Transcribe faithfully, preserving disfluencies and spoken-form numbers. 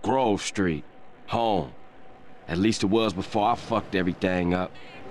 Grove Street. Home. At least it was before I fucked everything up.